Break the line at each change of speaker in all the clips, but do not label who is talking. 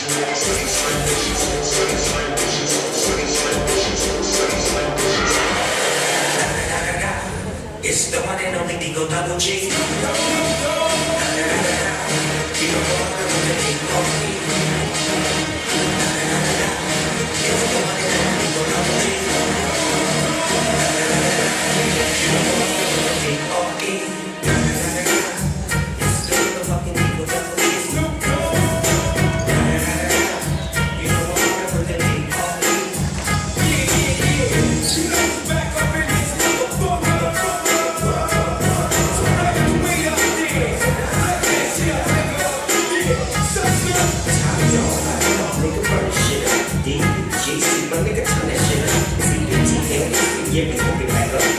It's the one and only Digo Double G. You know what I'm gonna make of me. It's the one and only Digo Double G. You know what I'm gonna make of me. It's the motherfucking Digo Double G. You know what I'm gonna make of me. Yeah, we gon' get back up.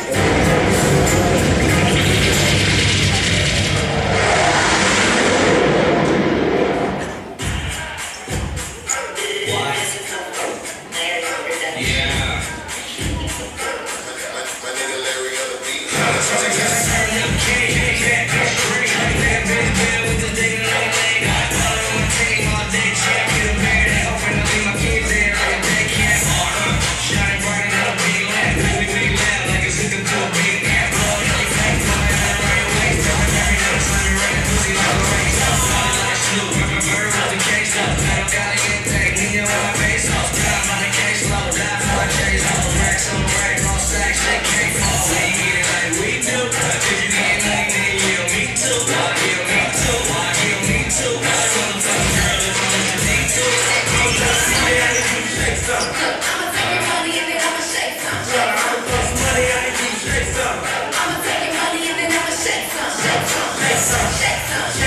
Shake some.